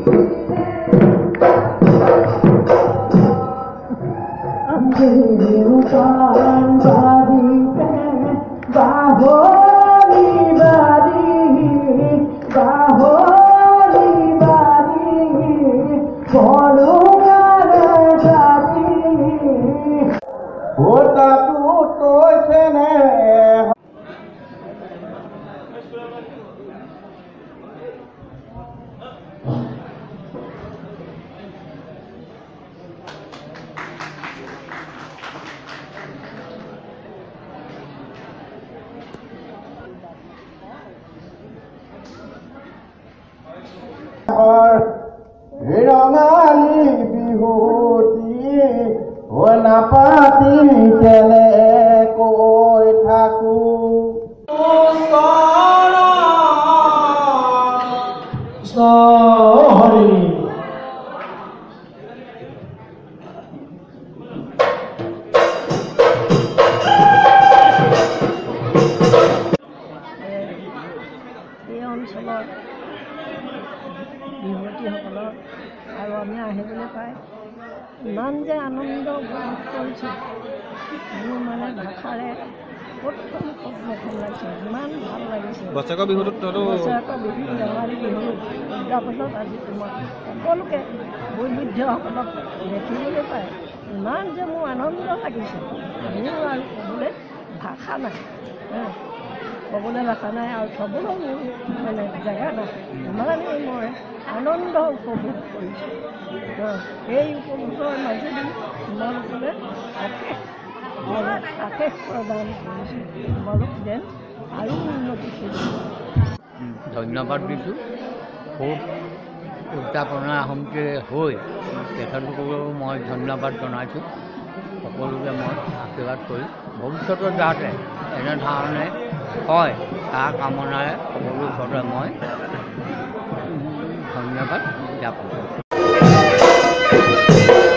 ৰঙালী বিহুতি নাপাতি কেলে কৈ থাকো এই অঞ্চলৰ বিহুৱতীসকলৰ আৰু আমি আহিবলৈ পাই ইমান যে আনন্দ উপভোগ কৰিছোঁ মোৰ মানে ভাষাৰে প্ৰথম শব্দখন লাগিছে ইমান ভাল লাগিছে। বছৰেকৰ বিহুটোত বছৰেকৰ বিহু ৰঙালী বিহু উদযাপনত আজি তোমাক সকলোকে বৈবিধ্যসকলক দেখিবলৈ পাই ইমান যে মোৰ আনন্দ লাগিছে মোৰ আৰু ক'বলৈ ভাষা নাই ক'বলৈ ভাষা নাই আৰু থ'বলৈও মোৰ মানে জেগা নাই ইমানেই মই আনন্দ উপভোগ কৰিছোঁ। এই উপভোগৰ মাজেদি তোমালোকলৈ আশেষ প্ৰদান কৰিছোঁ তোমালোক যেন আৰু উন্নতি কৰিছোঁ। ধন্যবাদ দিছোঁ। খুব উদযাপনা সমিতিৰে হৈ তেখেতলোককো মই ধন্যবাদ জনাইছোঁ। সকলোকে মই আশীৰ্বাদ কৰি ভৱিষ্যতৰ যাতে এনেধৰণে হয় তাৰ কামনাৰে সকলো ওচৰতে মই ধন্যবাদ জ্ঞাপন কৰোঁ।